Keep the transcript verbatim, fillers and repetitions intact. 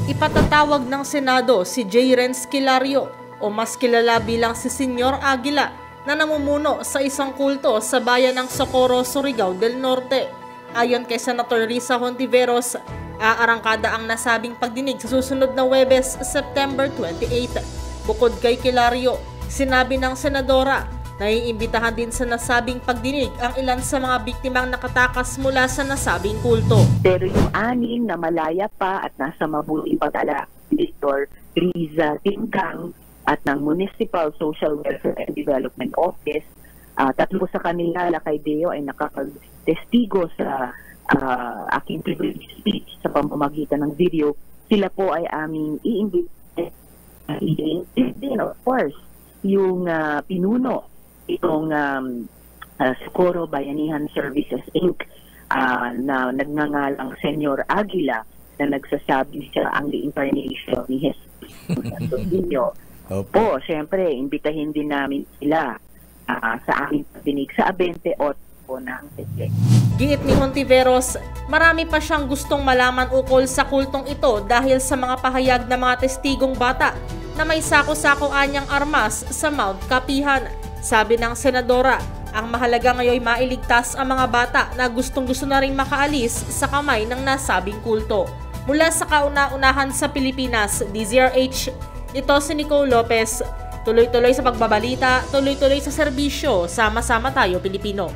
Ipatatawag ng Senado si J. Renz Kilario o mas kilala bilang si Senyor Aguila na namumuno sa isang kulto sa bayan ng Socorro, Surigao del Norte. Ayon kay Senator Risa Hontiveros, aarangkada ang nasabing pagdinig sa susunod na Huwebes, September twenty-eighth. Bukod kay Kilario, sinabi ng senadora, naiimbitahan din sa nasabing pagdinig ang ilan sa mga biktimang nakatakas mula sa nasabing kulto. Pero yung anim na malaya pa at nasa mabuting pag-ala, Victor Riza Tingkang at ng Municipal Social Welfare and Development Office, uh, tatlo sa kanila, Lakay Deo, ay nakapag-testigo sa uh, aking privilege speech sa pamamagitan ng video. Sila po ay aming i-imbitahan din, of course, yung uh, pinuno itong um, uh, Socorro Bayanihan Services Incorporated uh, na nagngangalang Senyor Aguila na nagsasabi siya ang reincarnation ni Jesus. Po, syempre, imbitahin din namin sila uh, sa aming pagdinig sa twenty-eight po ng September. Giit ni Hontiveros, marami pa siyang gustong malaman ukol sa kultong ito dahil sa mga pahayag ng mga testigong bata na may sako-sako anyang armas sa Mount Kapihan. Sabi ng senadora, ang mahalaga ngayon mailigtas ang mga bata na gustong-gusto na rin makaalis sa kamay ng nasabing kulto. Mula sa kauna-unahan sa Pilipinas, D Z R H, ito si Nicole Lopez. Tuloy-tuloy sa pagbabalita, tuloy-tuloy sa serbisyo, sama-sama tayo Pilipino.